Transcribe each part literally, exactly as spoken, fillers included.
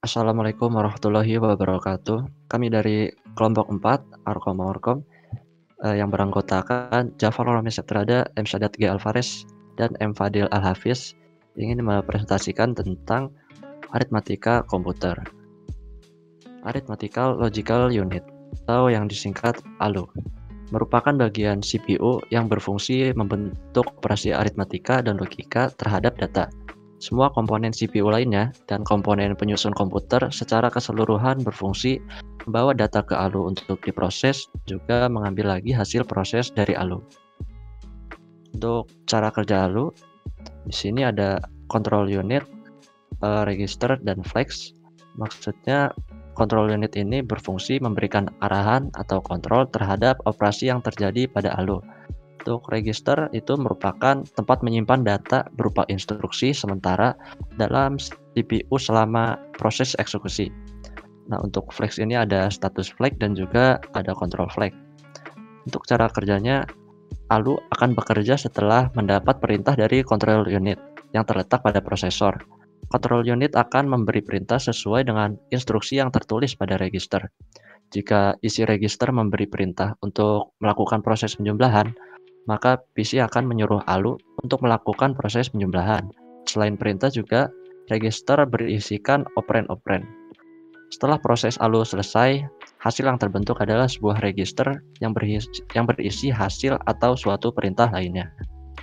Assalamualaikum warahmatullahi wabarakatuh. Kami dari kelompok empat, Arkom-Orkom, eee, yang beranggotakan Jafar Rami Septrada, M. Sadat G. Alvarez, dan M. Fadil Al-Hafiz, ingin mempresentasikan tentang aritmatika komputer. Arithmetical Logical Unit, atau yang disingkat A L U, merupakan bagian C P U yang berfungsi membentuk operasi aritmatika dan logika terhadap data. Semua komponen C P U lainnya dan komponen penyusun komputer secara keseluruhan berfungsi membawa data ke A L U untuk diproses, juga mengambil lagi hasil proses dari A L U. Untuk cara kerja A L U, di sini ada control unit, uh, register, dan flex. Maksudnya control unit ini berfungsi memberikan arahan atau kontrol terhadap operasi yang terjadi pada A L U. Untuk register itu merupakan tempat menyimpan data berupa instruksi sementara dalam C P U selama proses eksekusi. Nah, untuk flag ini ada status flag dan juga ada control flag. Untuk cara kerjanya, A L U akan bekerja setelah mendapat perintah dari control unit yang terletak pada prosesor. Control unit akan memberi perintah sesuai dengan instruksi yang tertulis pada register. Jika isi register memberi perintah untuk melakukan proses penjumlahan, maka P C akan menyuruh A L U untuk melakukan proses penjumlahan. Selain perintah juga, register berisikan operan-operan. Setelah proses A L U selesai, hasil yang terbentuk adalah sebuah register yang berisi, yang berisi hasil atau suatu perintah lainnya.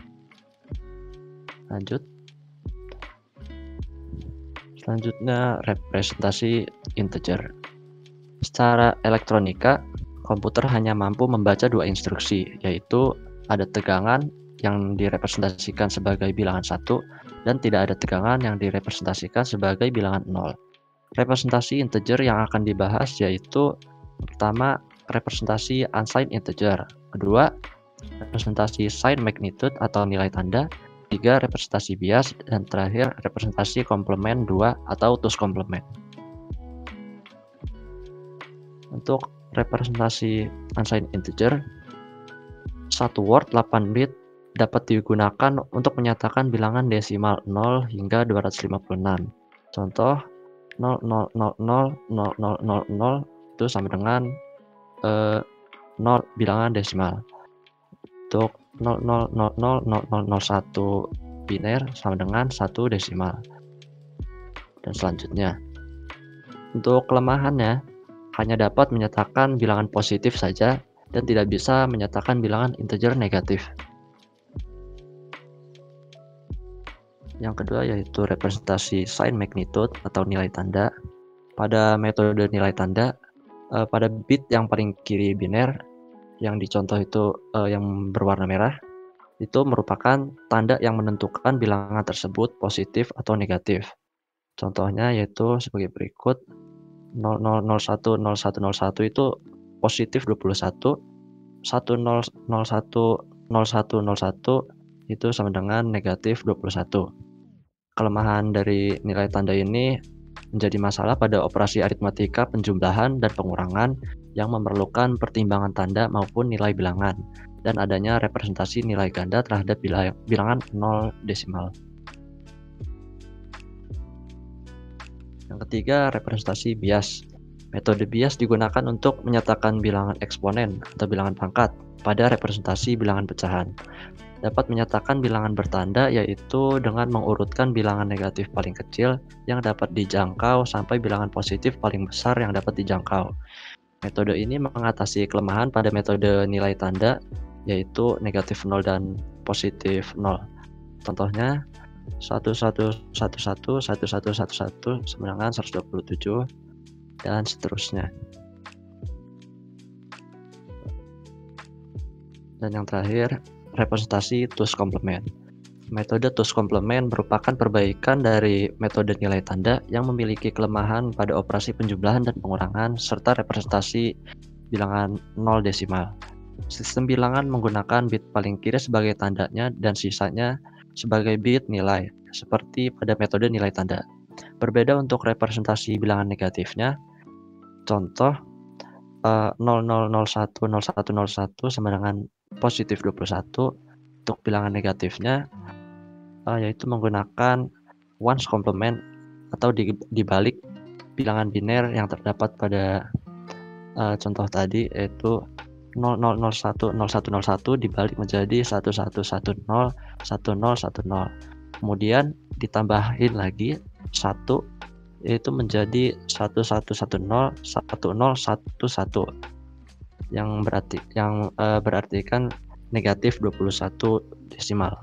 Lanjut. Selanjutnya, representasi integer. Secara elektronika, komputer hanya mampu membaca dua instruksi, yaitu ada tegangan yang direpresentasikan sebagai bilangan satu dan tidak ada tegangan yang direpresentasikan sebagai bilangan nol. Representasi integer yang akan dibahas yaitu pertama representasi unsigned integer, kedua representasi sign magnitude atau nilai tanda, tiga representasi bias, dan terakhir representasi komplement dua atau two's complement. Untuk representasi unsigned integer, satu word delapan bit dapat digunakan untuk menyatakan bilangan desimal nol hingga dua ratus lima puluh enam. Contoh, nol nol nol nol nol nol nol nol itu sama dengan eh, nol bilangan desimal. Untuk nol nol nol nol nol nol nol satu biner sama dengan satu desimal. Dan selanjutnya, untuk kelemahannya, hanya dapat menyatakan bilangan positif saja dan tidak bisa menyatakan bilangan integer negatif. Yang kedua yaitu representasi sign magnitude atau nilai tanda. Pada metode nilai tanda, eh, pada bit yang paling kiri biner, yang dicontoh itu eh, yang berwarna merah, itu merupakan tanda yang menentukan bilangan tersebut positif atau negatif. Contohnya yaitu sebagai berikut, nol nol nol satu nol satu nol satu itu positif dua puluh satu, satu nol nol satu nol satu nol satu itu sama dengan negatif dua puluh satu. Kelemahan dari nilai tanda ini menjadi masalah pada operasi aritmatika penjumlahan dan pengurangan yang memerlukan pertimbangan tanda maupun nilai bilangan, dan adanya representasi nilai ganda terhadap bilangan nol desimal. Yang ketiga, representasi bias. Metode bias digunakan untuk menyatakan bilangan eksponen atau bilangan pangkat pada representasi bilangan pecahan. Dapat menyatakan bilangan bertanda yaitu dengan mengurutkan bilangan negatif paling kecil yang dapat dijangkau sampai bilangan positif paling besar yang dapat dijangkau. Metode ini mengatasi kelemahan pada metode nilai tanda yaitu negatif nol dan positif nol. Contohnya satu satu satu satu satu satu satu satu sama dengan seratus dua puluh tujuh dan seterusnya. Dan yang terakhir, representasi two's complement. Metode two's complement merupakan perbaikan dari metode nilai tanda yang memiliki kelemahan pada operasi penjumlahan dan pengurangan serta representasi bilangan nol desimal. Sistem bilangan menggunakan bit paling kiri sebagai tandanya dan sisanya sebagai bit nilai, seperti pada metode nilai tanda. Berbeda untuk representasi bilangan negatifnya. Contoh, uh, nol nol nol satu nol satu nol satu sama dengan positif dua puluh satu. Untuk bilangan negatifnya, uh, yaitu menggunakan one's complement atau dibalik bilangan biner yang terdapat pada uh, contoh tadi, yaitu nol nol nol satu nol satu nol satu dibalik menjadi satu satu satu nol satu nol satu nol. Kemudian ditambahin lagi satu, yaitu menjadi satu satu satu nol satu nol satu satu, yang berarti yang uh, berartikan negatif dua puluh satu desimal.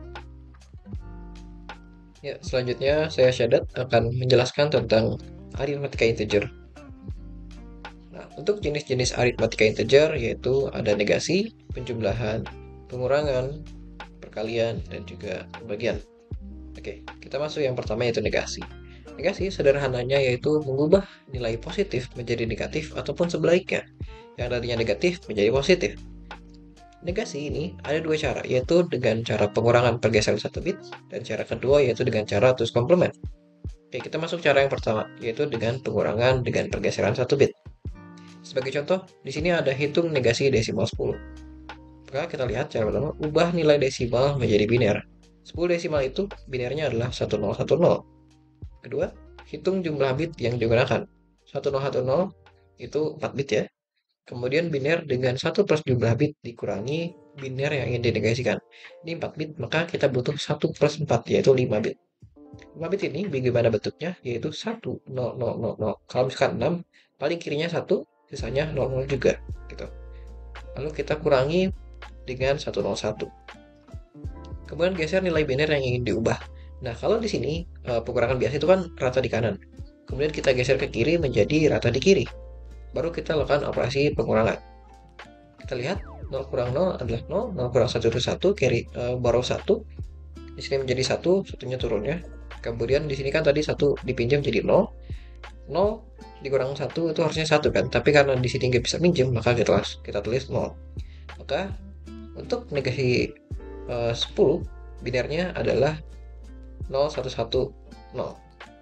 Ya, selanjutnya saya Syadat akan menjelaskan tentang aritmatika integer. Nah, untuk jenis-jenis aritmatika integer yaitu ada negasi, penjumlahan, pengurangan, perkalian, dan juga pembagian. Oke, kita masuk yang pertama yaitu negasi. Negasi sederhananya yaitu mengubah nilai positif menjadi negatif ataupun sebaliknya, yang tadinya negatif menjadi positif. Negasi ini ada dua cara, yaitu dengan cara pengurangan pergeseran satu bit, dan cara kedua yaitu dengan cara twos complement. Oke, kita masuk cara yang pertama, yaitu dengan pengurangan dengan pergeseran satu bit. Sebagai contoh, di sini ada hitung negasi desimal sepuluh. Maka kita lihat cara pertama, ubah nilai desimal menjadi biner. sepuluh desimal itu binernya adalah satu nol satu nol. Kedua, hitung jumlah bit yang digunakan. satu nol satu nol itu empat bit ya. Kemudian biner dengan satu plus jumlah bit dikurangi biner yang ingin dinegasikan. Ini empat bit, maka kita butuh satu plus empat, yaitu lima bit. lima bit ini bagaimana bentuknya? Yaitu satu, nol, nol, nol, nol. Kalau misalkan enam, paling kirinya satu, sisanya nol, nol juga. Gitu. Lalu kita kurangi dengan satu nol satu. Kemudian geser nilai biner yang ingin diubah. Nah, kalau di sini pengurangan biasa itu kan rata di kanan. Kemudian kita geser ke kiri menjadi rata di kiri. Baru kita lakukan operasi pengurangan. Kita lihat nol kurang nol adalah nol, nol kurang satu itu satu, carry uh, borrow satu. Di sini menjadi satu, satunya turunnya. Kemudian di sini kan tadi satu dipinjam jadi nol. nol dikurang satu itu harusnya satu kan, tapi karena di sini nggak bisa minjem, maka kita tulis, kita tulis nol. Maka untuk negasi uh, sepuluh, binernya adalah nol satu satu nol.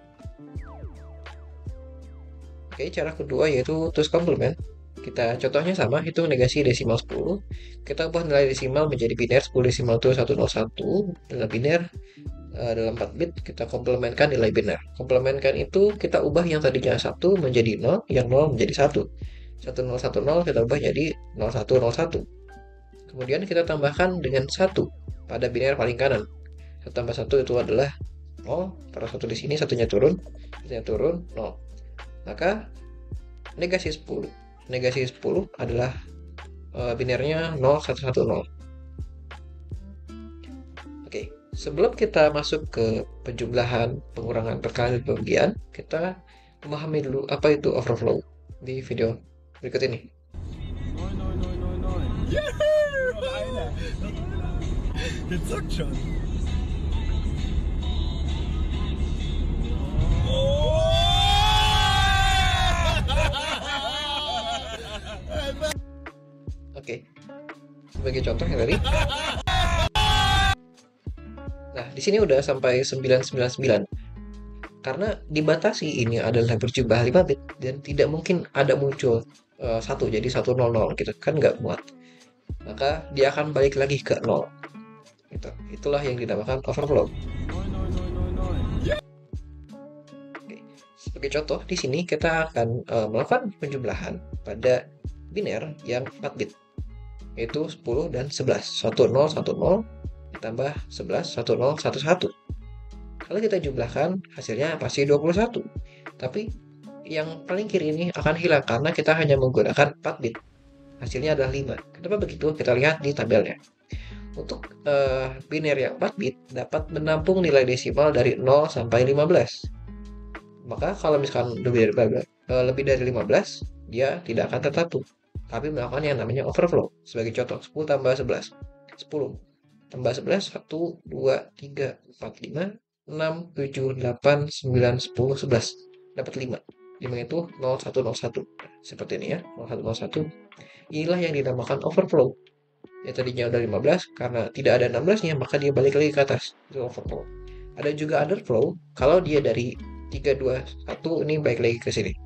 Oke, cara kedua yaitu twos complement. Kita contohnya sama, hitung negasi desimal sepuluh. Kita ubah nilai desimal menjadi biner, sepuluh desimal itu seratus satu dalam biner. Uh, dalam empat bit kita komplementkan nilai biner. Komplementkan itu kita ubah yang tadinya satu menjadi nol, yang nol menjadi satu. satu nol satu nol kita ubah jadi nol satu nol satu. Kemudian kita tambahkan dengan satu pada biner paling kanan. satu tambah satu itu adalah nol, taruh satu di sini, satunya turun, satunya turun, nol. Maka negasi sepuluh. Negasi sepuluh adalah uh, binernya nol satu satu nol. Oke, sebelum kita masuk ke penjumlahan, pengurangan, perkalian, dan pembagian, kita memahami dulu apa itu overflow di video berikut ini. Oke, sebagai contoh yang tadi. Nah, di sini udah sampai sembilan sembilan sembilan. Karena dibatasi ini adalah berjumlah lima bit dan tidak mungkin ada muncul uh, satu jadi satu nol nol gitu kan, nggak muat. Maka dia akan balik lagi ke nol. Gitu. Itulah yang dinamakan overflow. Oke. Sebagai contoh di sini kita akan uh, melakukan penjumlahan pada biner yang empat bit, yaitu sepuluh dan sebelas. satu nol satu nol ditambah sebelas, satu nol satu satu. Kalau kita jumlahkan, hasilnya pasti dua puluh satu. Tapi yang paling kiri ini akan hilang karena kita hanya menggunakan empat bit. Hasilnya adalah lima. Kenapa begitu? Kita lihat di tabelnya. Untuk uh, biner yang empat bit dapat menampung nilai desimal dari nol sampai lima belas. Maka kalau misalkan lebih dari, uh, lebih dari lima belas, dia tidak akan tertampung. Tapi melakukan yang namanya overflow. Sebagai contoh, sepuluh tambah sebelas. sepuluh tambah sebelas, satu, dua, tiga, empat, lima, enam, tujuh, delapan, sembilan, sepuluh, sebelas. Dapat lima. lima itu nol satu nol satu. Seperti ini ya, nol satu nol satu. Inilah yang dinamakan overflow. Ya tadinya udah lima belas, karena tidak ada enam belas-nya, maka dia balik lagi ke atas. Itu overflow. Ada juga underflow, kalau dia dari tiga, dua, satu, ini balik lagi ke sini.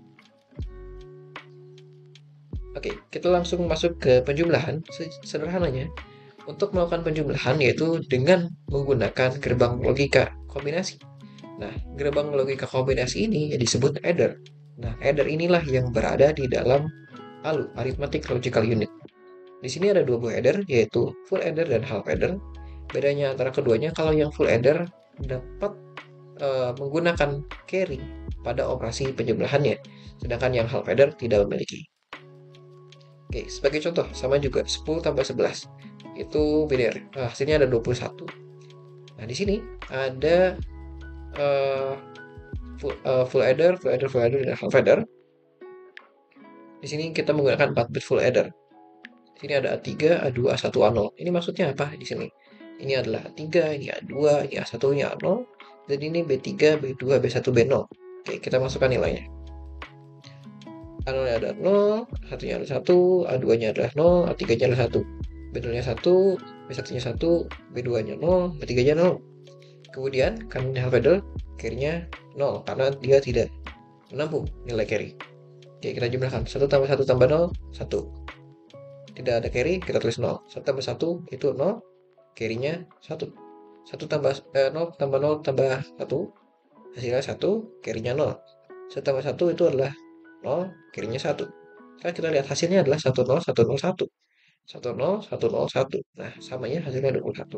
Oke, kita langsung masuk ke penjumlahan. Sederhananya, untuk melakukan penjumlahan yaitu dengan menggunakan gerbang logika kombinasi. Nah, gerbang logika kombinasi ini disebut adder. Nah, adder inilah yang berada di dalam A L U, Arithmetic Logical Unit. Di sini ada dua buah adder, yaitu full adder dan half adder. Bedanya antara keduanya, kalau yang full adder dapat uh, menggunakan carry pada operasi penjumlahannya, sedangkan yang half adder tidak memiliki. Oke, sebagai contoh, sama juga sepuluh tambah sebelas. Itu biner. Nah, hasilnya ada dua puluh satu. Nah, di sini ada uh, full, uh, full adder, full adder, full adder, dan half adder. Di sini kita menggunakan empat bit full adder. Di sini ada A tiga, A dua, A satu, A nol. Ini maksudnya apa di sini? Ini adalah A tiga, ini A dua, ini A satu, ini A nol, dan ini B tiga, B dua, B satu, B nol. Oke, kita masukkan nilainya. A nol-nya ada nol, A satu-nya ada satu, A dua-nya adalah nol, A tiga-nya adalah satu. B nol-nya satu, B satu-nya satu, B dua-nya nol, B tiga-nya nol. Kemudian, karena half adder, carry-nya nol, karena dia tidak menampung nilai carry. Oke, kita jumlahkan. satu tambah satu tambah nol, satu. Tidak ada carry, kita tulis nol. satu tambah satu itu nol, carry-nya satu. satu tambah eh, nol tambah nol tambah satu, hasilnya satu, carry-nya nol. satu tambah satu itu adalah nol, carry-nya satu. Kan kita lihat hasilnya adalah satu nol satu nol satu. satu nol satu nol satu. Nah, samanya hasilnya dua puluh satu.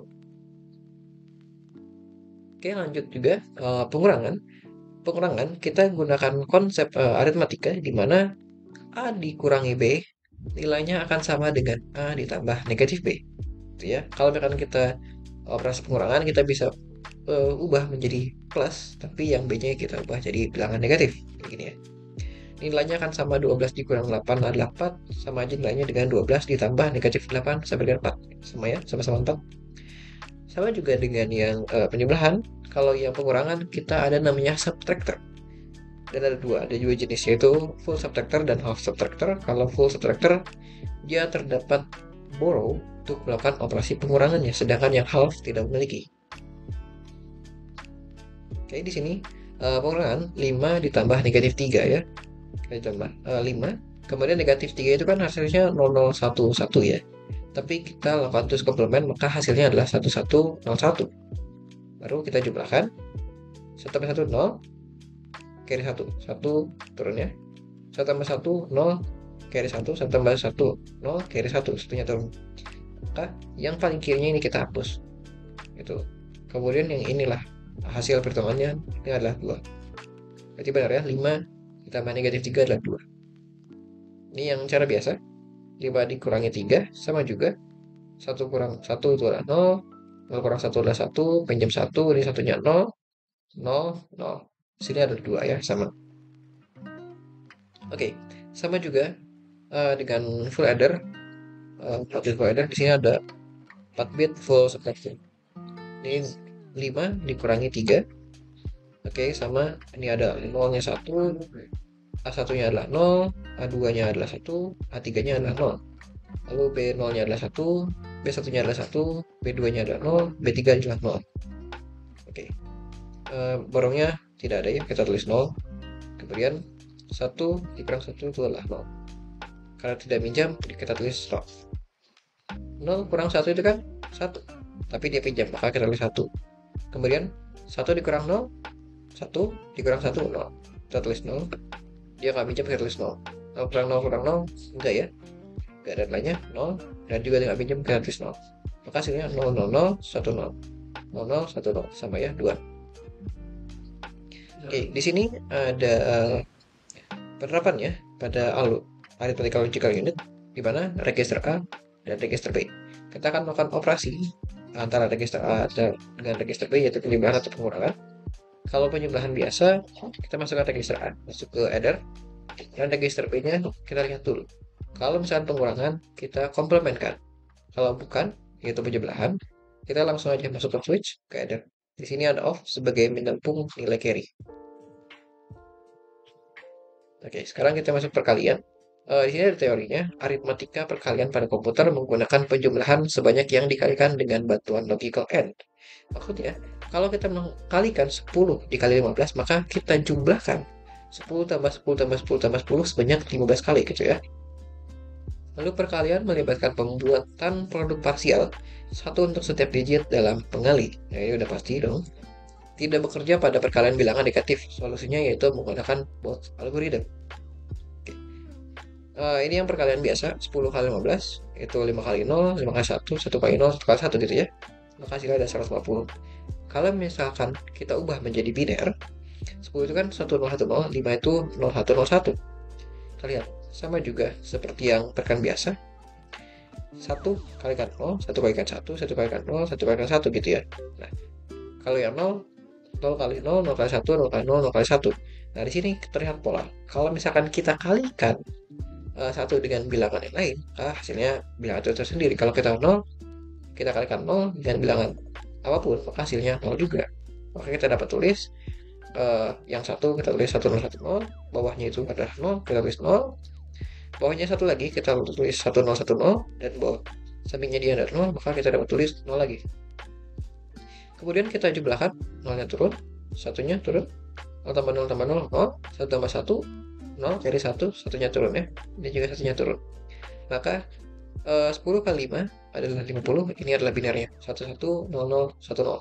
Oke, lanjut juga uh, pengurangan. Pengurangan kita gunakan konsep uh, aritmatika di mana A dikurangi B nilainya akan sama dengan A ditambah negatif B. Gitu ya. Kalau misalkan kita operasi pengurangan, kita bisa uh, ubah menjadi plus, tapi yang B-nya kita ubah jadi bilangan negatif. Kayak gini ya. Nilainya akan sama dua belas dikurang delapan adalah empat, sama aja nilainya dengan dua belas ditambah negatif delapan sama dengan empat. Sama ya, sama-sama empat. Sama juga dengan yang uh, penjumlahan. Kalau yang pengurangan kita ada namanya subtractor. Dan ada dua, ada dua jenis, yaitu full subtractor dan half subtractor. Kalau full subtractor, dia terdapat borrow untuk melakukan operasi pengurangannya, sedangkan yang half tidak memiliki. Oke, di sini uh, pengurangan lima ditambah negatif tiga ya. Kita tambah uh, lima, kemudian negatif tiga itu kan hasilnya nol nol satu satu ya. Tapi kita lakukan terus komplement, maka hasilnya adalah satu satu nol satu. Baru kita jumlahkan. satu tambah satu, nol. Carry satu. satu turun ya. satu tambah satu, nol. Carry satu. satu tambah satu, nol. Carry satu. Satunya turun. Maka yang paling kirinya ini kita hapus. Itu. Kemudian yang inilah hasil pertemuannya, ini adalah dua. Berarti benar ya, lima ditambah negatif tiga adalah dua. Ini yang cara biasa. lima dikurangi tiga sama juga. satu kurang satu itu adalah nol. nol kurang satu adalah satu, pinjam satu, ini satunya nol, nol, nol. Sini ada dua ya, sama. Oke, sama juga uh, dengan full adder. Uh, full adder, di sini ada empat bit full subtraction. Ini lima dikurangi tiga. Oke, sama. Ini ada nolnya satu, A satu-nya adalah nol, A dua-nya adalah satu, A tiga-nya adalah nol. Lalu B nol-nya adalah satu, B satu-nya adalah satu, B dua-nya adalah nol, B tiga adalah nol. Oke. Uh, borongnya tidak ada ya, kita tulis nol. Kemudian satu dikurang satu itu adalah nol. Karena tidak minjam, kita tulis stop. nol kurang satu itu kan satu. Tapi dia pinjam, maka kita tulis satu. Kemudian satu dikurang nol, satu dikurang satu, nol. Kita tulis nol. Dia nggak pinjam, kita tulis nol. nol kurang nol kurang nol, enggak ya. Enggak ada nilainya, nol. Dan juga nggak pinjam, kita tulis nol. Maka hasilnya nol, nol, nol, satu, nol. nol, nol, satu, nol. Sama ya, dua. Oke, di sini ada uh, penerapannya pada A L U, Arithmetic Logical Unit, di mana register A dan register B. Kita akan melakukan operasi antara register A dengan register B, yaitu penjumlahan atau pengurangan. Kalau penjumlahan biasa, kita masukkan register A, masuk ke adder, dan register B-nya kita lihat dulu. Kalau misalnya pengurangan, kita komplementkan. Kalau bukan, yaitu penjumlahan, kita langsung aja masuk ke switch ke adder. Di sini ada off sebagai menampung nilai carry. Oke, sekarang kita masuk perkalian. Uh, di sini ada teorinya, aritmatika perkalian pada komputer menggunakan penjumlahan sebanyak yang dikalikan dengan bantuan logical AND. Maksudnya, kalau kita mengkalikan sepuluh dikali lima belas, maka kita jumlahkan sepuluh tambah sepuluh tambah sepuluh tambah sepuluh sebanyak lima belas kali gitu ya. Lalu perkalian melibatkan pembuatan produk parsial, satu untuk setiap digit dalam pengali. Nah, ini udah pasti dong. tidak bekerja pada perkalian bilangan negatif. Solusinya yaitu menggunakan Booth algorithm. Uh, ini yang perkalian biasa, sepuluh kali lima belas, itu lima kali nol, lima kali satu, satu kali nol, satu kali satu gitu ya. Maka hasilnya ada seratus lima puluh. Kalau misalkan kita ubah menjadi biner, sepuluh itu kan satu nol satu nol, lima itu nol satu nol satu. Kita lihat, sama juga seperti yang perkalian biasa. satu kalikan nol, satu kalikan satu, satu kalikan nol, satu kalikan satu gitu ya. Nah, kalau yang nol, nol kali nol, nol kali satu, nol kali nol, nol kali satu. Nah, di sini terlihat pola. Kalau misalkan kita kalikan uh, satu dengan bilangan yang lain, ah, hasilnya bilangan itu tersendiri. Kalau kita nol, kita kalikan nol dengan bilangan apapun, maka hasilnya nol juga. Maka kita dapat tulis uh, yang satu kita tulis satu nol satu nol, bawahnya itu adalah nol, kita tulis nol, bawahnya satu lagi kita tulis satu nol satu nol, dan bawah sampingnya dia ada nol, maka kita dapat tulis nol lagi. Kemudian kita jumlahkan, nolnya turun, satunya turun, nol tambah nol tambah nol, nol, satu tambah satu, nol, jadi satu, satunya turun ya, ini juga satunya turun. Maka uh, sepuluh kali lima adalah lima puluh, ini adalah binernya, satu satu nol nol satu nol.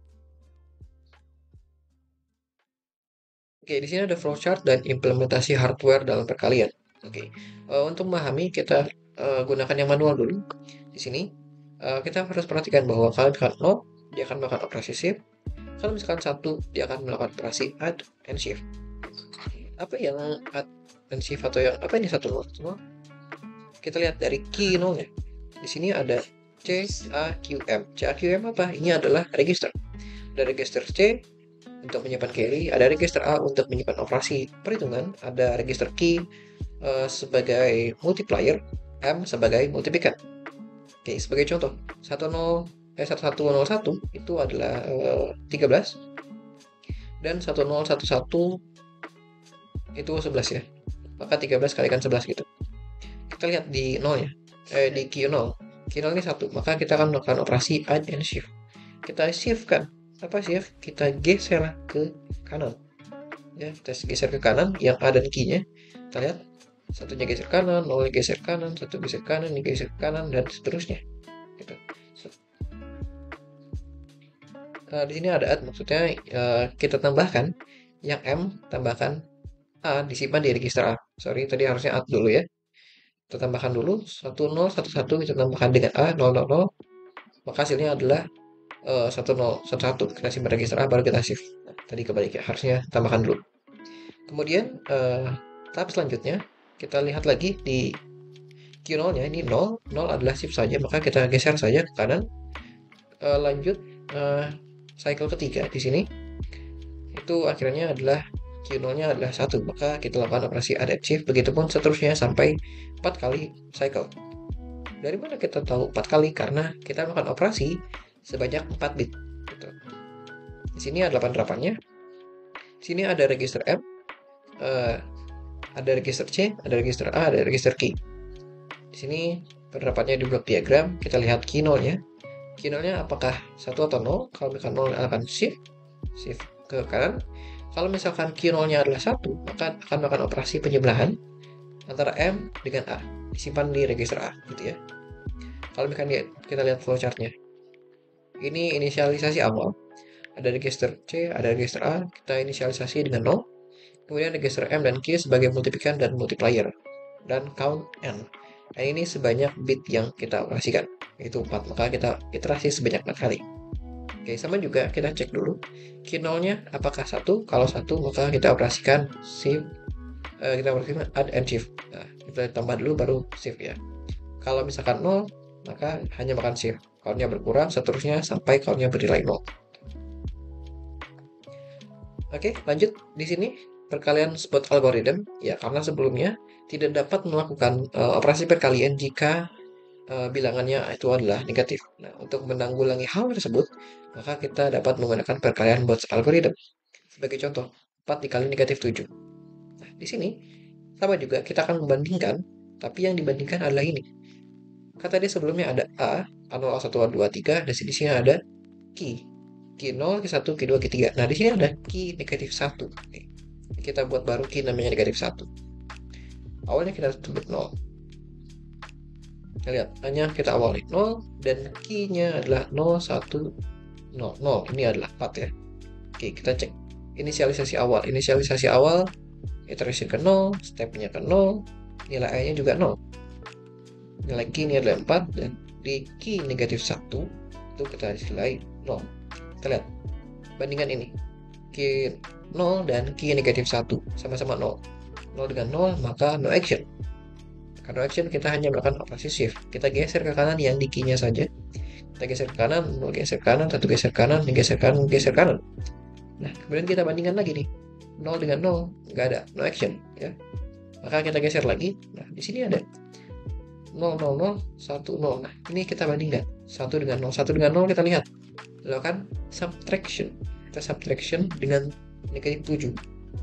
Oke, di sini ada flowchart dan implementasi hardware dalam perkalian. Oke, uh, untuk memahami kita uh, gunakan yang manual dulu. Di sini uh, kita harus perhatikan bahwa kalau misalkan nol, dia akan melakukan operasi shift. Kalau misalkan satu, dia akan melakukan operasi add and shift. Apa yang add and shift atau yang apa ini satu nol? Kita lihat dari key nolnya. Di sini ada C A Q M. C A Q M apa? Ini adalah register. Ada register C untuk menyimpan carry, ada register A untuk menyimpan operasi perhitungan, ada register key uh, sebagai multiplier, M sebagai multiplicand. Oke, sebagai contoh, satu nol eh satu satu nol satu itu adalah uh, tiga belas dan satu nol satu satu itu sebelas ya. Maka tiga belas kalikan sebelas gitu. Kita lihat di nol ya. Eh di Q nol. Q nol ini satu, maka kita akan melakukan operasi add and shift. Kita shift kan? Apa shift? Kita geser ke kanan. Ya, kita geser ke kanan yang A dan Q-nya. Kita lihat satunya geser kanan, nolnya geser kanan, satu geser kanan, ini geser kanan, dan seterusnya. Gitu. Uh, di sini ada add, maksudnya uh, kita tambahkan yang M, tambahkan A, disimpan di register A. Sorry, tadi harusnya add dulu ya. Kita tambahkan dulu, satu nol satu satu, kita tambahkan dengan A, nol nol nol. Maka hasilnya adalah uh, satu nol satu satu. Kita simpan register A, baru kita shift. Nah, tadi kebalik ya, harusnya tambahkan dulu. Kemudian, uh, tahap selanjutnya, kita lihat lagi di Q nol-nya, ini nol, nol adalah shift saja, maka kita geser saja ke kanan. Uh, lanjut, uh, cycle ketiga di sini itu akhirnya adalah Q nol-nya adalah satu, maka kita lakukan operasi add and shift, begitupun seterusnya sampai empat kali cycle. Dari mana kita tahu empat kali? Karena kita melakukan operasi sebanyak empat bit gitu. Di sini ada delapan delapan-nya. Di sini ada register M, uh, ada register C, ada register A, ada register key. Di sini penerapannya di blok diagram, kita lihat Q nol-nya. Q nol-nya apakah satu atau nol? Kalau misalkan nol akan shift, shift ke kanan. Kalau misalkan Q nol-nya adalah satu, maka akan melakukan operasi penjumlahan antara M dengan A, disimpan di register A, gitu ya. Kalau misalkan kita lihat flowchart-nya, ini inisialisasi awal, ada register C, ada register A, kita inisialisasi dengan nol, kemudian register M dan Q sebagai multiplicand dan multiplier, dan count N. Dan ini sebanyak bit yang kita operasikan, yaitu empat, maka kita iterasi sebanyak empat kali. Oke, sama juga kita cek dulu Q nol-nya apakah satu. Kalau satu, maka kita operasikan shift, uh, kita operasikan add and shift. Nah, kita tambah dulu baru shift ya. Kalau misalkan nol, maka hanya makan shift. Count-nya berkurang seterusnya sampai count-nya bernilai nol. Oke, lanjut di sini perkalian Booth algorithm ya, karena sebelumnya tidak dapat melakukan uh, operasi perkalian jika uh, bilangannya itu adalah negatif. Nah, untuk menanggulangi hal tersebut, maka kita dapat menggunakan perkalian Booth algorithm. Sebagai contoh, empat dikali negatif tujuh. Nah, di sini sama juga kita akan membandingkan, tapi yang dibandingkan adalah ini. Kata dia sebelumnya ada A, A nol, A satu, A dua, A tiga, dan di sini ada Q. Q nol, Q satu, Q dua, Q tiga. Nah, di sini ada Q negatif satu. Nih, kita buat baru Q namanya negatif satu. Awalnya kita sebut nol. Kita lihat, hanya kita awali nol, dan Q-nya adalah nol, satu, nol, nol. Ini adalah empat ya. Q Oke, kita cek inisialisasi awal. Inisialisasi awal, iteration ke nol, stepnya ke nol, nilai i-nya juga nol. Nilai key ini adalah empat, dan di key negatif satu, itu kita nilai nol. Kita lihat, bandingkan ini. Key nol dan key negatif satu, sama-sama nol. nol dengan nol, maka no action. Karena action kita hanya melakukan operasi shift. Kita geser ke kanan yang di key-nya saja. Kita geser ke kanan, nol geser kanan, satu geser kanan, geser kanan, geser kanan. Nah, kemudian kita bandingkan lagi nih. nol dengan nol, nggak ada, no action. Ya. Maka kita geser lagi. Nah, di sini ada nol, nol, nol, satu, nol. Nah, ini kita bandingkan. satu dengan nol. satu dengan nol kita lihat. Lakukan subtraction. Kita subtraction dengan negatif tujuh.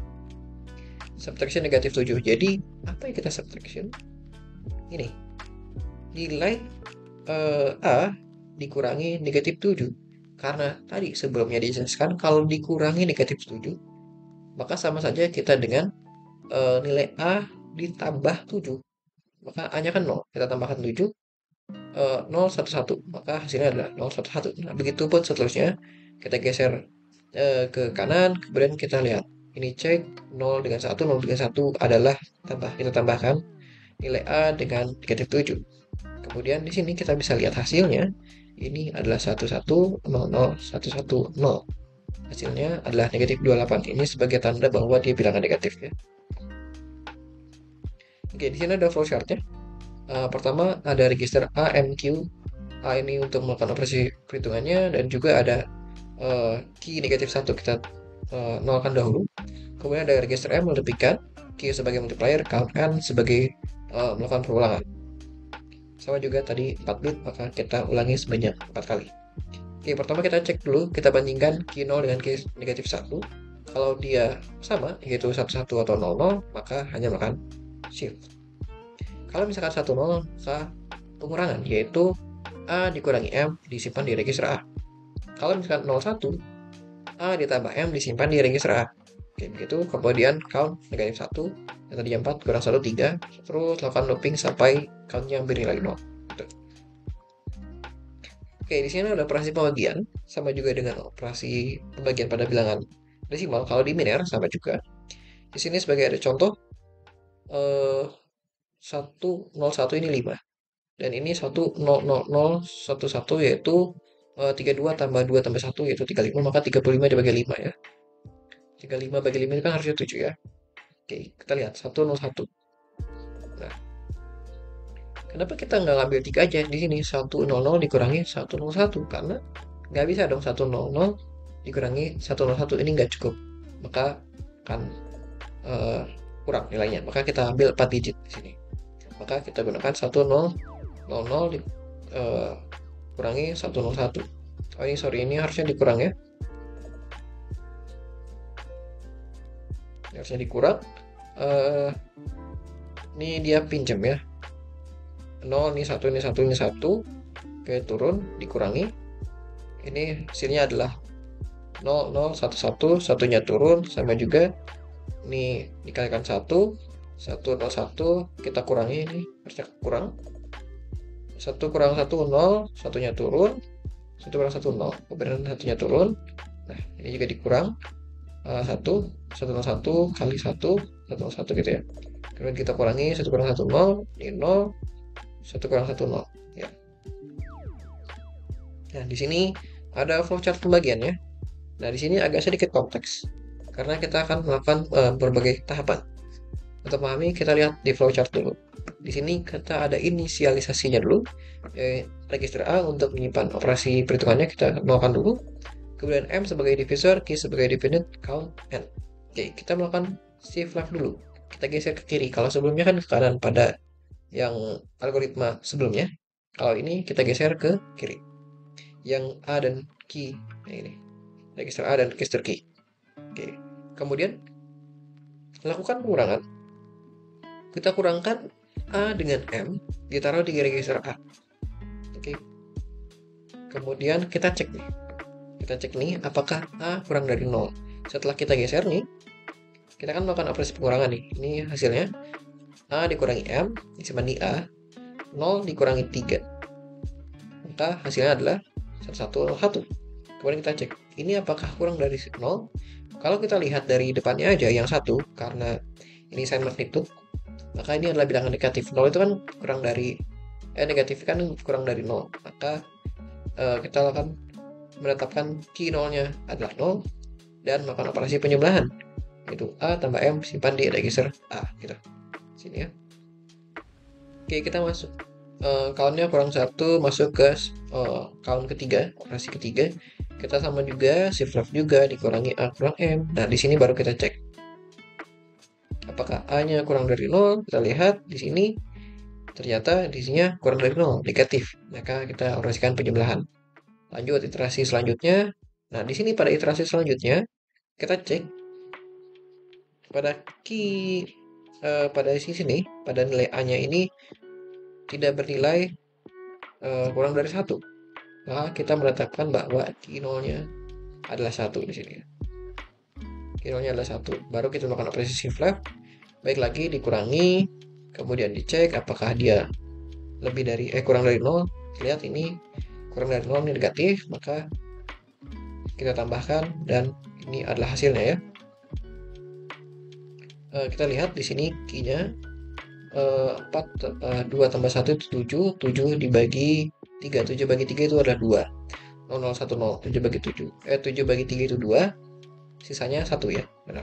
Subtraction negatif tujuh. Jadi, apa yang kita subtraction? Ini. Nilai uh, A dikurangi negatif tujuh. Karena tadi sebelumnya dijelaskan kalau dikurangi negatif tujuh, maka sama saja kita dengan uh, nilai A ditambah tujuh. Maka A-nya kan nol. Kita tambahkan tujuh. Uh, nol, satu, satu. Maka hasilnya adalah nol, satu, satu. Nah, begitu pun seterusnya. Kita geser uh, ke kanan. Kemudian kita lihat. Ini cek nol dengan satu. nol dengan satu adalah tambah. Kita tambahkan nilai A dengan negatif tujuh. Kemudian di sini kita bisa lihat hasilnya. Ini adalah satu, satu, nol, nol, satu, satu, nol. Hasilnya adalah negatif dua puluh delapan. Ini sebagai tanda bahwa dia bilangan negatif ya. Oke, di sini ada flowchart-nya. Uh, pertama ada register A, M, Q. A ini untuk melakukan operasi perhitungannya, dan juga ada uh, key negatif satu kita uh, nolkan dahulu. Kemudian ada register M melebihkan, Q sebagai multiplier, count N sebagai uh, melakukan perulangan. Sama juga tadi empat bit, maka kita ulangi sebanyak empat kali. Oke, pertama kita cek dulu, kita bandingkan Q nol dengan Q negatif satu. Kalau dia sama, yaitu satu, satu atau nol, nol, maka hanya melakukan shift. Kalau misalkan satu, nol, maka pengurangan, yaitu A dikurangi M disimpan di register A. Kalau misalkan nol, satu, A ditambah M disimpan di register A. Oke, begitu. Kemudian count negatif satu, yang tadi empat kurang satu, tiga. Terus lakukan looping sampai countnya bernilai nol. Gitu. Oke, di sini ada operasi pembagian, sama juga dengan operasi pembagian pada bilangan desimal. Kalau di biner sama juga. Di sini sebagai ada contoh, eh, satu, nol, satu ini lima. Dan ini satu, nol, nol, nol, satu, satu yaitu uh, tiga puluh dua tambah dua tambah satu yaitu tiga puluh lima, maka tiga puluh lima dibagi lima ya. tiga puluh lima bagi lima itu kan harusnya tujuh ya. Oke, kita lihat satu, nol, satu. Nah, kenapa kita nggak ngambil tiga aja di sini? satu, nol, nol dikurangi satu, nol, satu. Karena nggak bisa dong satu, nol, nol dikurangi satu, nol, satu. Ini nggak cukup. Maka akan uh, kurang nilainya. Maka kita ambil empat digit di sini. Maka kita gunakan satu, nol, nol, nol di, uh, kurangi satu, nol, satu. Oh ini sorry, ini harusnya dikurang ya. Ini harusnya dikurang. Uh, ini dia pinjam ya. nol, ini satu, ini satu, ini satu. Oke, turun, dikurangi. Ini hasilnya adalah nol, nol, satu, satu. Satunya turun, sama juga. Ini dikalikan satu. satu, nol, satu. Kita kurangi ini. Harusnya kurang. satu kurang satu, nol. Satunya turun. satu kurang satu, nol. Kemudian satunya turun. Nah, ini juga dikurang. Uh, satu. satu, nol, satu. Kali satu. satu, nol, satu gitu ya. Kemudian kita kurangi. satu kurang satu, nol. Ini nol. satu kurang satu, nol. Ya. Nah, di sini ada flowchart pembagiannya. Nah, di sini agak sedikit kompleks. Karena kita akan melakukan uh, berbagai tahapan. Untuk memahami, kita lihat di flowchart dulu. Di sini kita ada inisialisasinya dulu. Eh, register A untuk menyimpan operasi perhitungannya kita melakukan dulu. Kemudian M sebagai divisor, Q sebagai dividend, count N. Oke, kita melakukan shift left dulu. Kita geser ke kiri. Kalau sebelumnya kan ke kanan pada yang algoritma sebelumnya. Kalau ini kita geser ke kiri. Yang A dan Q. Nah ini. Register A dan register Q. Oke. Kemudian lakukan pengurangan. Kita kurangkan A dengan M, ditaruh di register A. Oke. Kemudian kita cek nih. Kita cek nih apakah A kurang dari nol. Setelah kita geser nih, kita kan melakukan operasi pengurangan nih. Ini hasilnya A dikurangi M, disimpan di A, nol dikurangi tiga. Maka hasilnya adalah satu, satu, nol, satu. Kemudian kita cek, ini apakah kurang dari nol? Kalau kita lihat dari depannya aja yang satu, karena ini sign magnitude, maka ini adalah bilangan negatif. Nol itu kan kurang dari, eh negatif kan kurang dari nol. Maka eh, kita akan menetapkan key nolnya adalah nol dan melakukan operasi penjumlahan. Itu A tambah M simpan di register A gitu. Sini ya. Oke, kita masuk. Uh, countnya kurang satu masuk ke uh, count ketiga, operasi ketiga. Kita sama juga shift left juga dikurangi A kurang M. Nah, di sini baru kita cek apakah A-nya kurang dari nol. Kita lihat di sini ternyata di sini kurang dari nol, negatif. Maka kita operasikan penjumlahan. Lanjut iterasi selanjutnya. Nah, di sini pada iterasi selanjutnya kita cek pada key uh, pada sisi sini, pada nilai A-nya ini tidak bernilai uh, kurang dari satu. Maka kita menetapkan bahwa key nolnya adalah satu di sini. Key nolnya adalah satu. Baru kita melakukan operasi shift left. Baik lagi dikurangi, kemudian dicek apakah dia lebih dari eh kurang dari nol. Lihat ini kurang dari nol, ini negatif, maka kita tambahkan dan ini adalah hasilnya ya. Uh, kita lihat di sini key-nya uh, empat, uh, dua tambah satu itu tujuh, tujuh dibagi tiga, tujuh bagi tiga itu adalah dua. nol, nol, satu, nol, tujuh bagi tujuh. Eh, tujuh bagi tiga itu dua, sisanya satu ya, benar.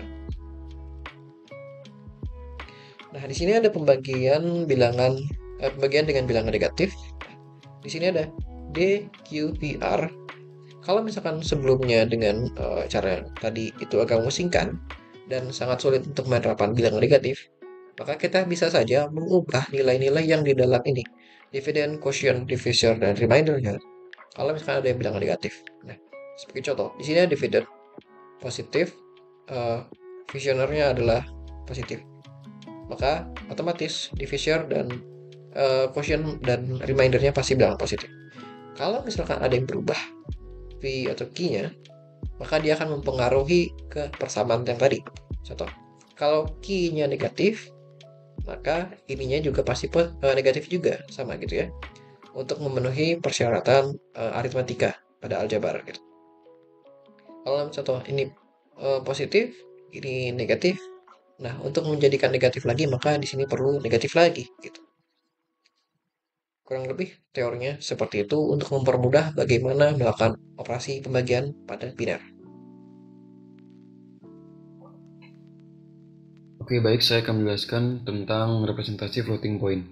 Nah, di sini ada pembagian bilangan, eh, pembagian dengan bilangan negatif. Di sini ada D Q P R. Kalau misalkan sebelumnya dengan uh, cara tadi itu agak memusingkan dan sangat sulit untuk menerapkan bilangan negatif, maka kita bisa saja mengubah nilai-nilai yang di dalam ini, dividend, quotient, divisor, dan remainder-nya. Kalau misalkan ada yang bilangan negatif. Nah, sebagai contoh, di sini ada dividend positif, uh, visionernya adalah positif. Maka otomatis divisor dan uh, quotient dan remindernya pasti bilangan positif. Kalau misalkan ada yang berubah V atau key-nya, maka dia akan mempengaruhi ke persamaan yang tadi. Contoh, kalau key-nya negatif, maka ininya juga pasti uh, negatif juga, sama gitu ya. Untuk memenuhi persyaratan uh, aritmatika pada aljabar gitu. Kalau contoh ini uh, positif, ini negatif. Nah, untuk menjadikan negatif lagi, maka di sini perlu negatif lagi gitu. Kurang lebih teorinya seperti itu untuk mempermudah bagaimana melakukan operasi pembagian pada biner. Oke, baik, saya akan menjelaskan tentang representasi floating point.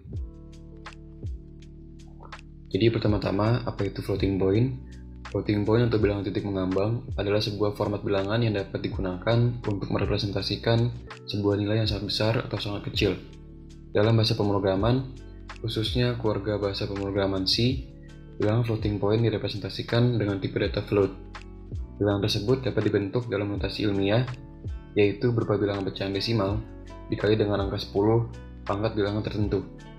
Jadi pertama-tama, apa itu floating point? Floating point atau bilangan titik mengambang adalah sebuah format bilangan yang dapat digunakan untuk merepresentasikan sebuah nilai yang sangat besar atau sangat kecil. Dalam bahasa pemrograman, khususnya keluarga bahasa pemrograman C, bilangan floating point direpresentasikan dengan tipe data float. Bilangan tersebut dapat dibentuk dalam notasi ilmiah, yaitu berupa bilangan pecahan desimal dikali dengan angka sepuluh pangkat bilangan tertentu.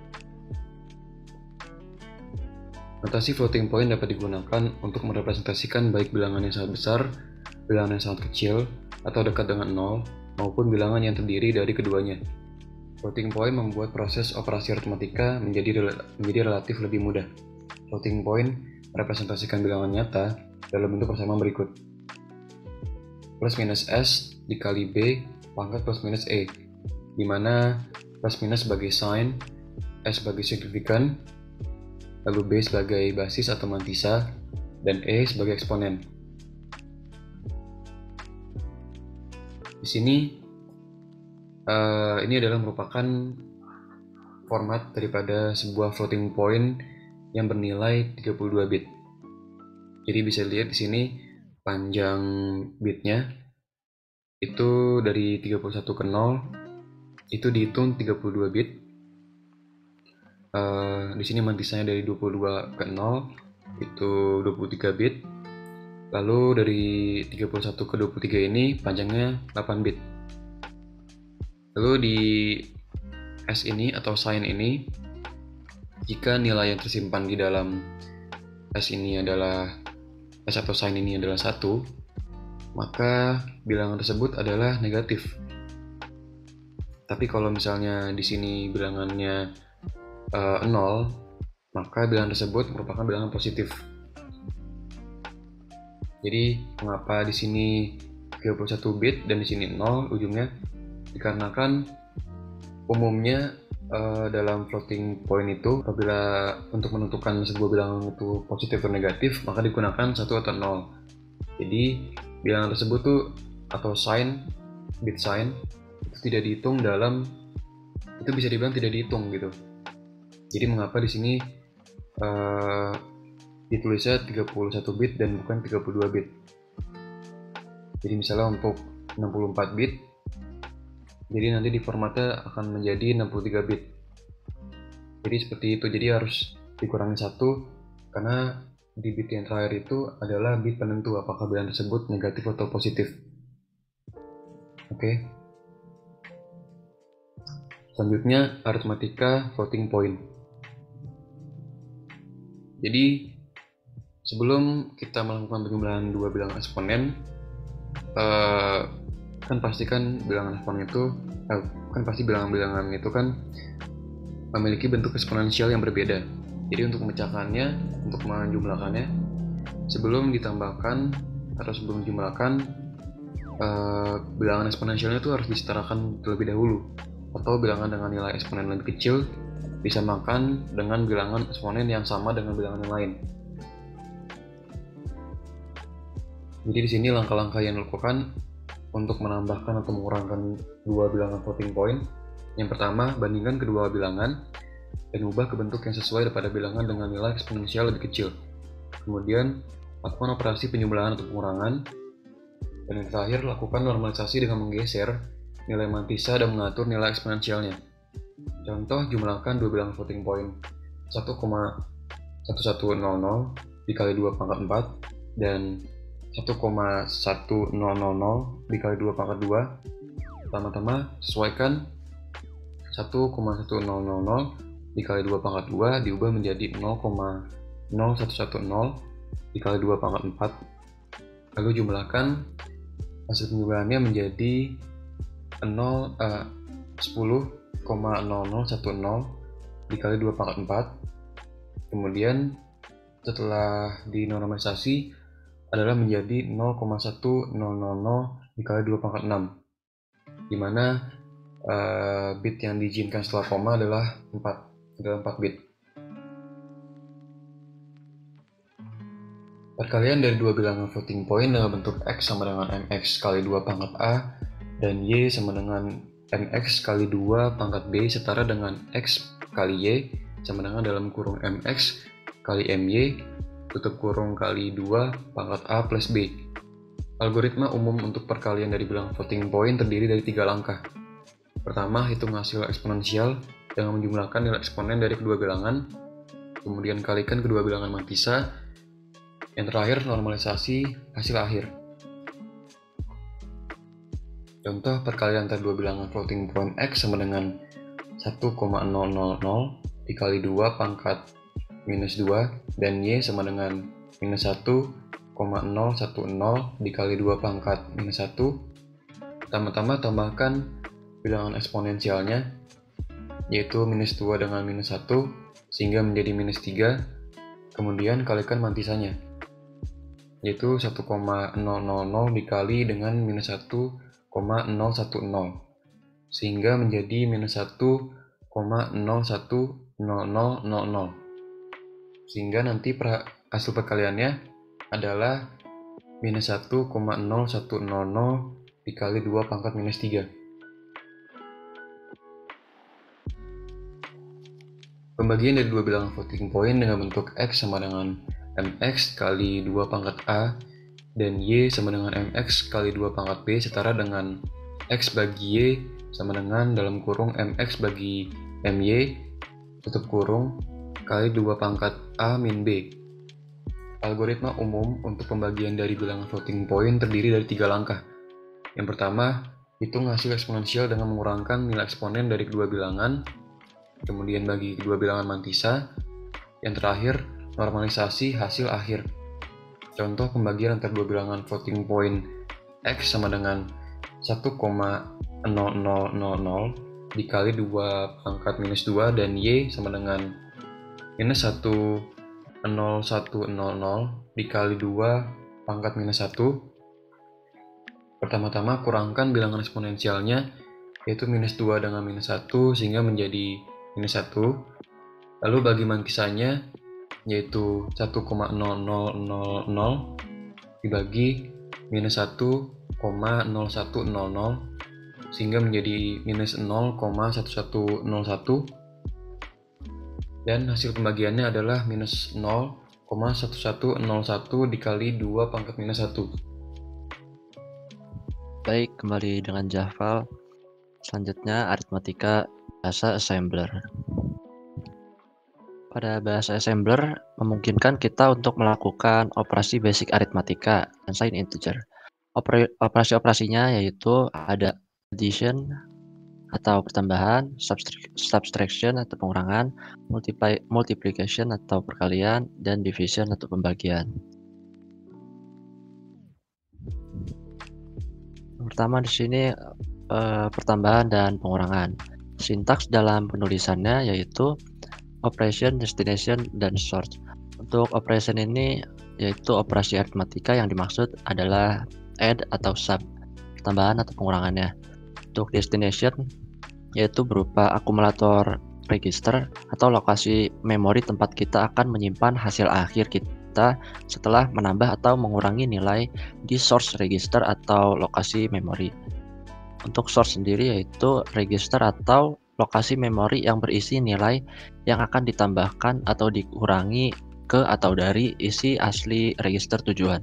Notasi floating point dapat digunakan untuk merepresentasikan baik bilangan yang sangat besar, bilangan yang sangat kecil, atau dekat dengan nol, maupun bilangan yang terdiri dari keduanya. Floating point membuat proses operasi aritmatika menjadi, rel menjadi relatif lebih mudah. Floating point merepresentasikan bilangan nyata dalam bentuk persamaan berikut. Plus minus S dikali B pangkat plus minus E, di mana plus minus sebagai sign, S sebagai signifikan, lalu B sebagai basis atau mantisa, dan E sebagai eksponen. Di sini Uh, ini adalah merupakan format daripada sebuah floating point yang bernilai tiga puluh dua bit. Jadi bisa dilihat di sini panjang bitnya itu dari tiga puluh satu ke nol itu dihitung tiga puluh dua bit. Uh, di sini mantisanya dari dua puluh dua ke nol itu dua puluh tiga bit. Lalu dari tiga puluh satu ke dua puluh tiga ini panjangnya delapan bit. Lalu di S ini atau sign ini, jika nilai yang tersimpan di dalam S ini adalah S atau sign ini adalah satu, maka bilangan tersebut adalah negatif. Tapi kalau misalnya di sini bilangannya uh, nol, maka bilangan tersebut merupakan bilangan positif. Jadi mengapa di sini tiga puluh satu bit dan di sini nol ujungnya? Dikarenakan umumnya uh, dalam floating point itu apabila untuk menentukan sebuah bilangan itu positif atau negatif maka digunakan satu atau nol. Jadi bilangan tersebut tuh atau sign bit sign itu tidak dihitung dalam, itu bisa dibilang tidak dihitung gitu. Jadi mengapa di sini uh, ditulisnya tiga puluh satu bit dan bukan tiga puluh dua bit. Jadi misalnya untuk enam puluh empat bit, jadi nanti di formatnya akan menjadi enam puluh tiga bit. Jadi seperti itu, jadi harus dikurangi satu karena di bit yang terakhir itu adalah bit penentu apakah bilangan tersebut negatif atau positif. Oke. Selanjutnya aritmatika floating point. Jadi sebelum kita melakukan penjumlahan dua bilangan eksponen, eh, kan pastikan bilangan eksponen itu, eh, kan pasti bilangan-bilangan itu kan memiliki bentuk eksponensial yang berbeda. Jadi untuk memecahkannya, untuk menjumlahkannya, sebelum ditambahkan atau sebelum dijumlahkan, eh, bilangan eksponensialnya itu harus disetarakan terlebih dahulu, atau bilangan dengan nilai eksponen lebih kecil disamakan dengan bilangan eksponen yang sama dengan bilangan yang lain. Jadi di sini langkah-langkah yang dilakukan untuk menambahkan atau mengurangi dua bilangan floating point. Yang pertama, bandingkan kedua bilangan dan ubah ke bentuk yang sesuai pada bilangan dengan nilai eksponensial lebih kecil. Kemudian, lakukan operasi penjumlahan atau pengurangan. Dan yang terakhir, lakukan normalisasi dengan menggeser nilai mantisa dan mengatur nilai eksponensialnya. Contoh, jumlahkan dua bilangan floating point satu koma satu satu nol nol dikali dua pangkat empat dan satu koma satu nol nol nol dikali dua pangkat dua. Pertama-tama sesuaikan satu koma satu nol nol nol dikali dua pangkat dua diubah menjadi nol koma nol satu satu nol dikali dua pangkat empat. Lalu jumlahkan, hasil penjumlahannya menjadi nol, eh, sepuluh koma nol nol satu nol dikali dua pangkat empat. Kemudian setelah dinormalisasi adalah menjadi nol koma satu nol nol nol dikali dua pangkat enam, dimana uh, bit yang diizinkan setelah koma adalah empat, adalah empat bit. Perkalian dari dua bilangan floating point dalam bentuk X sama dengan mx kali dua pangkat A dan Y sama dengan mx kali dua pangkat B setara dengan X kali Y sama dengan dalam kurung mx kali my tutup kurung kali dua pangkat A plus B. Algoritma umum untuk perkalian dari bilangan floating point terdiri dari tiga langkah. Pertama, hitung hasil eksponensial dengan menjumlahkan nilai eksponen dari kedua bilangan, kemudian kalikan kedua bilangan mantisa, yang terakhir normalisasi hasil akhir. Contoh perkalian antara dua bilangan floating point X sama dengan satu koma nol nol nol dikali dua pangkat minus dua dan Y sama dengan minus satu koma nol satu nol dikali dua pangkat minus satu. Pertama-tama tambahkan bilangan eksponensialnya, yaitu minus dua dengan minus satu sehingga menjadi minus tiga. Kemudian kalikan mantisanya, yaitu satu koma nol nol nol dikali dengan minus satu koma nol satu nol sehingga menjadi minus satu koma nol satu nol nol nol nol, sehingga nanti per, hasil perkaliannya adalah minus satu koma nol satu nol nol dikali dua pangkat minus tiga. Pembagian dari dua bilangan floating point dengan bentuk X sama dengan mx kali dua pangkat A dan Y sama dengan mx kali dua pangkat B setara dengan X bagi Y sama dengan dalam kurung mx bagi my tutup kurung kali dua pangkat A min B. Algoritma umum untuk pembagian dari bilangan floating point terdiri dari tiga langkah. Yang pertama, hitung hasil eksponensial dengan mengurangkan nilai eksponen dari kedua bilangan, kemudian bagi kedua bilangan mantisa, yang terakhir normalisasi hasil akhir. Contoh pembagian antara dua bilangan floating point X sama dengan satu koma nol nol nol nol dikali dua pangkat minus dua dan Y sama dengan minus satu koma nol satu nol nol dikali dua pangkat minus satu. Pertama-tama kurangkan bilangan eksponensialnya, yaitu minus dua dengan minus satu sehingga menjadi minus satu. Lalu bagi mangkisannya, yaitu satu koma nol nol nol nol dibagi minus satu koma nol satu nol nol sehingga menjadi minus nol koma satu satu nol satu, dan hasil pembagiannya adalah minus nol koma satu satu nol satu dikali dua pangkat minus satu. Baik, kembali dengan Jafal. Selanjutnya aritmatika bahasa assembler. Pada bahasa assembler memungkinkan kita untuk melakukan operasi basic aritmatika unsigned integer. Operasi-operasinya yaitu ada addition atau pertambahan, subtraction atau pengurangan, multiply, multiplication atau perkalian, dan division atau pembagian. Pertama di sini eh, pertambahan dan pengurangan. Sintaks dalam penulisannya yaitu operation, destination, dan source. Untuk operation ini yaitu operasi aritmatika yang dimaksud adalah add atau sub, tambahan atau pengurangannya. Untuk destination yaitu berupa akumulator register atau lokasi memori tempat kita akan menyimpan hasil akhir kita setelah menambah atau mengurangi nilai di source register atau lokasi memori. Untuk source sendiri yaitu register atau lokasi memori yang berisi nilai yang akan ditambahkan atau dikurangi ke atau dari isi asli register tujuan.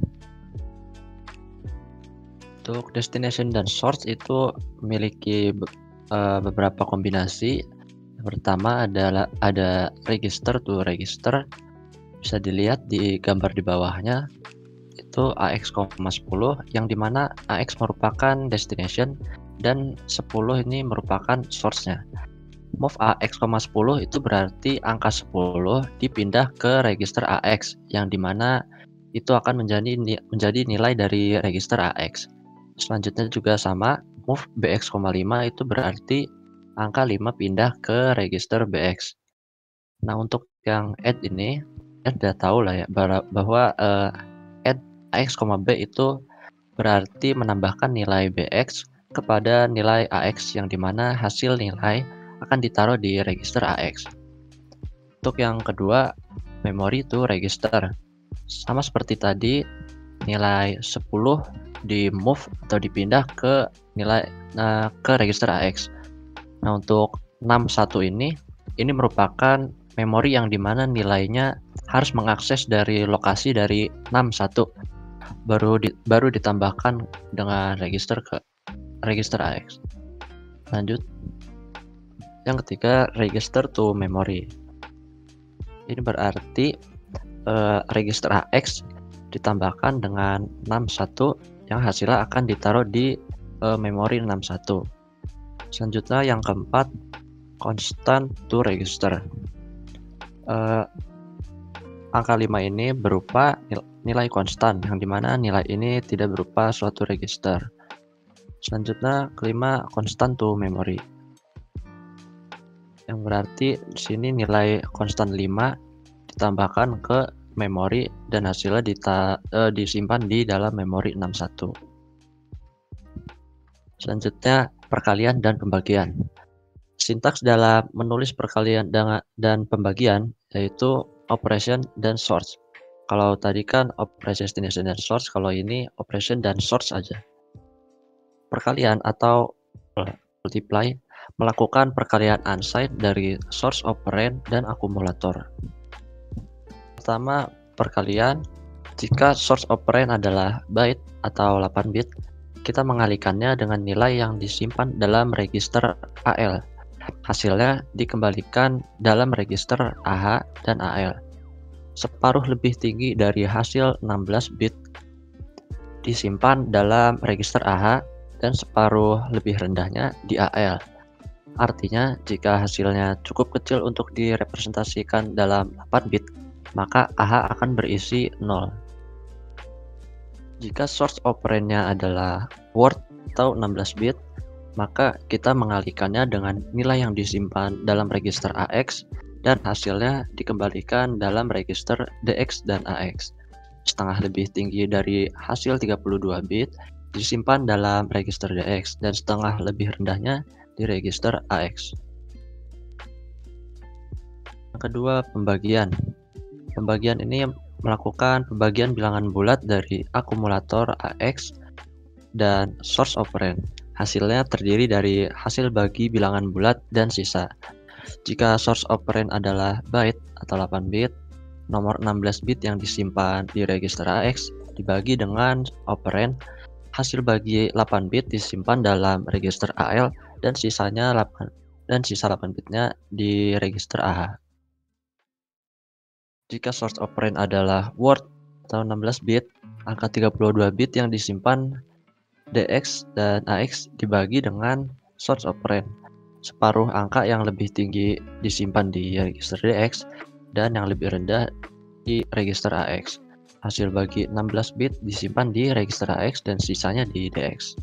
Untuk destination dan source itu memiliki uh, beberapa kombinasi. Yang pertama adalah ada register to register. Bisa dilihat di gambar di bawahnya. Itu A X, sepuluh yang dimana A X merupakan destination dan sepuluh ini merupakan source-nya. Move A X, sepuluh itu berarti angka sepuluh dipindah ke register A X yang dimana itu akan menjadi menjadi nilai dari register A X. Selanjutnya juga sama, move B X, lima itu berarti angka lima pindah ke register B X. Nah, untuk yang add ini, ya udah tahu lah ya bahwa uh, add A X, B itu berarti menambahkan nilai B X kepada nilai A X yang dimana hasil nilai akan ditaruh di register A X. Untuk yang kedua, memory to register. Sama seperti tadi, nilai sepuluh di move atau dipindah ke nilai uh, ke register A X. Nah, untuk enam puluh satu ini ini merupakan memori yang dimana nilainya harus mengakses dari lokasi dari enam puluh satu baru di, baru ditambahkan dengan register ke register A X. Lanjut. Yang ketiga, register to memory. Ini berarti uh, register A X ditambahkan dengan enam puluh satu yang hasilnya akan ditaruh di uh, memori enam puluh satu. Selanjutnya yang keempat, constant to register. Uh, angka lima ini berupa nilai konstan yang dimana nilai ini tidak berupa suatu register. Selanjutnya kelima, constant to memory. Yang berarti di sini nilai konstan lima ditambahkan ke memori dan hasilnya dita, uh, disimpan di dalam memori enam puluh satu. Selanjutnya perkalian dan pembagian. Sintaks dalam menulis perkalian dan pembagian yaitu operation dan source. Kalau tadi kan operation, destination, dan source, kalau ini operation dan source aja. Perkalian atau multiply melakukan perkalian unsigned dari source, operand, dan akumulator. Pertama, perkalian. Jika source operand adalah byte atau delapan bit, kita mengalihkannya dengan nilai yang disimpan dalam register A L. Hasilnya dikembalikan dalam register A H dan A L. Separuh lebih tinggi dari hasil enam belas bit disimpan dalam register A H dan separuh lebih rendahnya di A L. Artinya, jika hasilnya cukup kecil untuk direpresentasikan dalam delapan bit, maka A H akan berisi nol. Jika source operandnya adalah word atau enam belas bit, maka kita mengalihkannya dengan nilai yang disimpan dalam register A X dan hasilnya dikembalikan dalam register D X dan A X. setengah lebih tinggi dari hasil tiga puluh dua bit disimpan dalam register D X dan setengah lebih rendahnya di register A X. Yang kedua, pembagian. Pembagian ini melakukan pembagian bilangan bulat dari akumulator A X dan source operand. Hasilnya terdiri dari hasil bagi bilangan bulat dan sisa. Jika source operand adalah byte atau delapan bit, nomor enam belas bit yang disimpan di register A X dibagi dengan operand, hasil bagi delapan bit disimpan dalam register A L dan sisanya delapan dan sisa delapan bitnya di register A H. Jika source operand adalah word atau enam belas bit, angka tiga puluh dua bit yang disimpan D X dan A X dibagi dengan source operand. Separuh angka yang lebih tinggi disimpan di register D X dan yang lebih rendah di register A X. Hasil bagi enam belas bit disimpan di register A X dan sisanya di D X.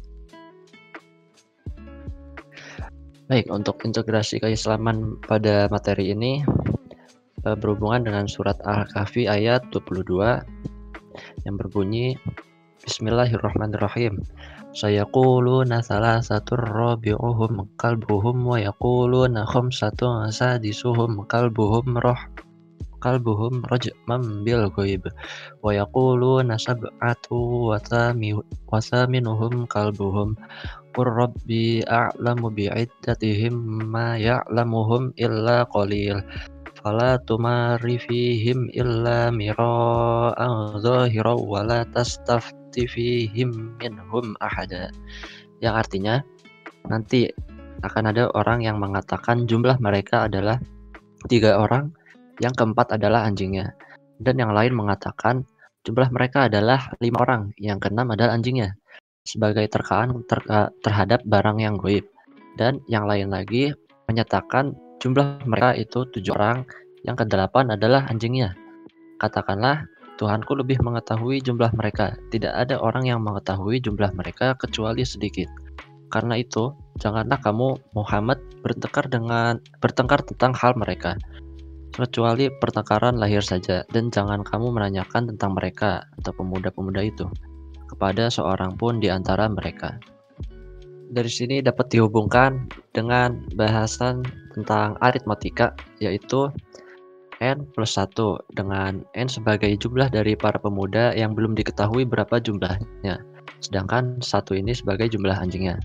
Baik, untuk integrasi keislaman pada materi ini berhubungan dengan surat Al-Kahfi ayat dua puluh dua yang berbunyi Bismillahirrahmanirrahim. Sayaquluna thalathatur rabi'uhum kalbuhum wa yaquluna khamsatun sadisuhum kalbuhum roh kalbuhum rajman bil ghaib wa yaquluna sab'atu wa thaminuhum kalbuhum qur rabbi a'lamu bi'iddatihim ma ya'lamuhum illa qalil fala tumari fihim illa mira'an zahiran wa la tastafti fihim minhum ahada. Yang artinya, nanti akan ada orang yang mengatakan jumlah mereka adalah tiga orang, yang keempat adalah anjingnya, dan yang lain mengatakan jumlah mereka adalah lima orang, yang keenam adalah anjingnya, sebagai terkaan terka, terhadap barang yang gaib. Dan yang lain lagi menyatakan jumlah mereka itu tujuh orang, yang kedelapan adalah anjingnya. Katakanlah, Tuhanku lebih mengetahui jumlah mereka. Tidak ada orang yang mengetahui jumlah mereka kecuali sedikit. Karena itu, janganlah kamu Muhammad bertengkar dengan bertengkar tentang hal mereka, kecuali pertengkaran lahir saja, dan jangan kamu menanyakan tentang mereka atau pemuda-pemuda itu kepada seorang pun di antara mereka. Dari sini dapat dihubungkan dengan bahasan tentang aritmatika, yaitu N plus satu dengan N sebagai jumlah dari para pemuda yang belum diketahui berapa jumlahnya, sedangkan satu ini sebagai jumlah anjingnya.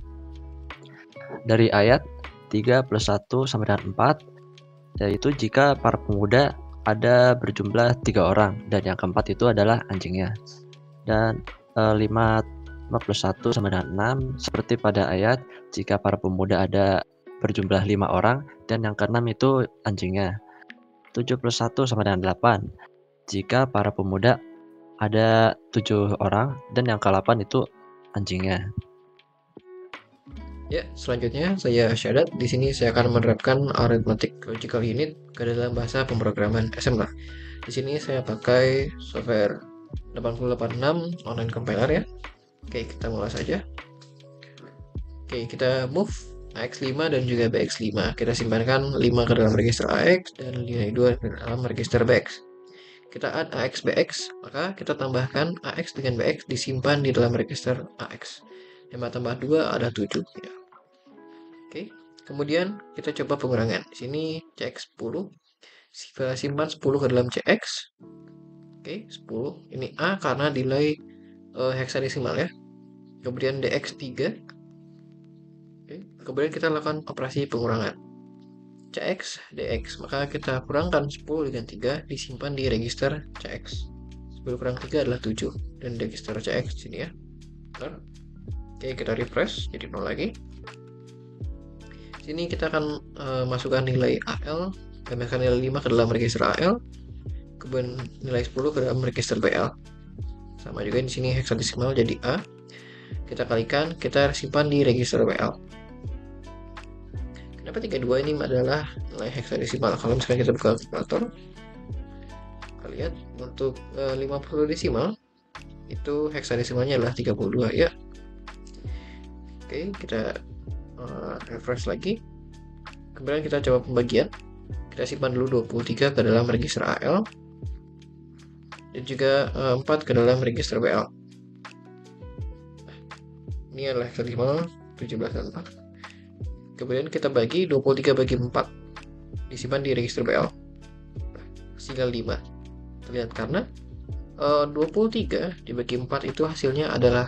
Dari ayat tiga plus satu sama dengan empat, yaitu jika para pemuda ada berjumlah tiga orang dan yang keempat itu adalah anjingnya. Dan e, lima plus satu sama dengan enam, seperti pada ayat jika para pemuda ada berjumlah lima orang dan yang keenam itu anjingnya. tujuh plus satu sama dengan delapan, jika para pemuda ada tujuh orang dan yang ke-delapan itu anjingnya. Ya, selanjutnya saya Syadat. Di sini saya akan menerapkan arithmetic logical unit ke dalam bahasa pemrograman S M K. Di sini saya pakai software delapan nol delapan enam online compiler ya. Oke, kita mulai saja. Oke, kita move A X lima dan juga B X lima. Kita simpankan lima ke dalam register A X dan nilai dua ke dalam register B X. Kita add A X B X, maka kita tambahkan A X dengan B X disimpan di dalam register A X. lima tambah dua ada tujuh ya. Oke, kemudian kita coba pengurangan. Di sini C X sepuluh. Simpan sepuluh ke dalam C X. Oke, sepuluh. Ini A karena nilai uh, heksadesimal ya. Kemudian D X tiga. Oke, kemudian kita lakukan operasi pengurangan. C X, D X. Maka kita kurangkan sepuluh dengan tiga, disimpan di register C X. sepuluh kurang tiga adalah tujuh. Dan register C X sini ya. Bentar. Oke, kita refresh jadi nol lagi. Sini kita akan uh, masukkan nilai A L, tambahkan nilai lima ke dalam register A L, kemudian nilai sepuluh ke dalam register B L. Sama juga di sini heksadesimal jadi A. Kita kalikan, kita simpan di register B L. Kenapa tiga puluh dua ini adalah nilai heksadesimal? Kalau misalkan kita buka kalkulator, kita lihat untuk uh, lima puluh desimal itu heksadesimalnya adalah tiga puluh dua ya. Oke, kita uh, refresh lagi. Kemudian kita coba pembagian. Kita simpan dulu dua puluh tiga ke dalam register A L. dan juga uh, empat ke dalam register B L. Ini adalah kelima, tujuh belas dan empat. Kemudian kita bagi dua puluh tiga bagi empat, disimpan di register B L. Hasilnya lima. Terlihat karena uh, dua puluh tiga dibagi empat itu hasilnya adalah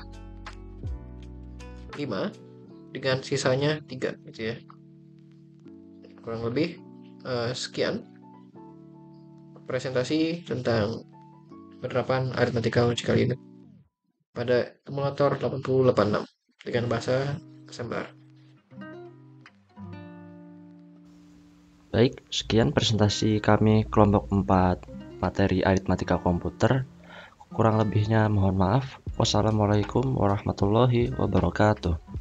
lima, dengan sisanya tiga gitu ya. Kurang lebih uh, sekian presentasi tentang penerapan aritmatika logik kali ini pada emulator delapan nol delapan enam dengan bahasa Assembler. Baik, sekian presentasi kami kelompok empat materi aritmatika komputer. Kurang lebihnya mohon maaf. Wassalamualaikum warahmatullahi wabarakatuh.